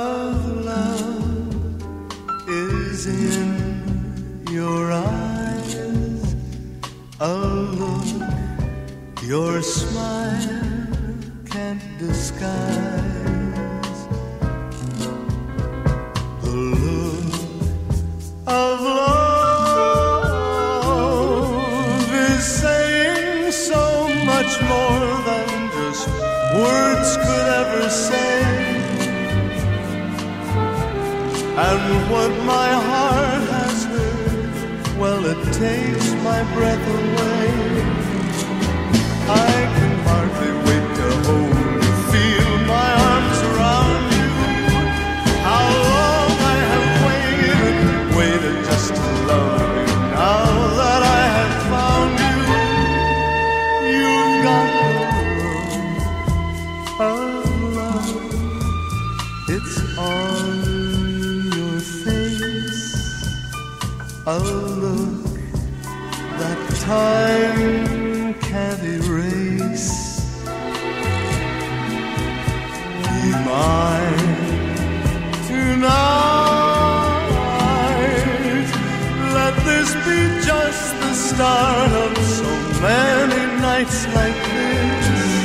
of love is in your eyes, a look your smile can't disguise. The look of love is saying so much more than just words could ever say. And what my heart has heard, well, it takes my breath away. I can hardly wait to hold you, feel my arms around you. How long I have waited just to love you. Now that I have found you, you've got the love of love. It's on your face, a look that time can't erase. Be mine tonight. Let this be just the start of so many nights like this.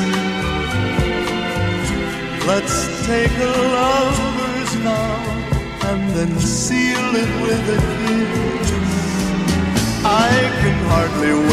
Let's take a lover's vow and then seal it with a kiss. I can hardly wait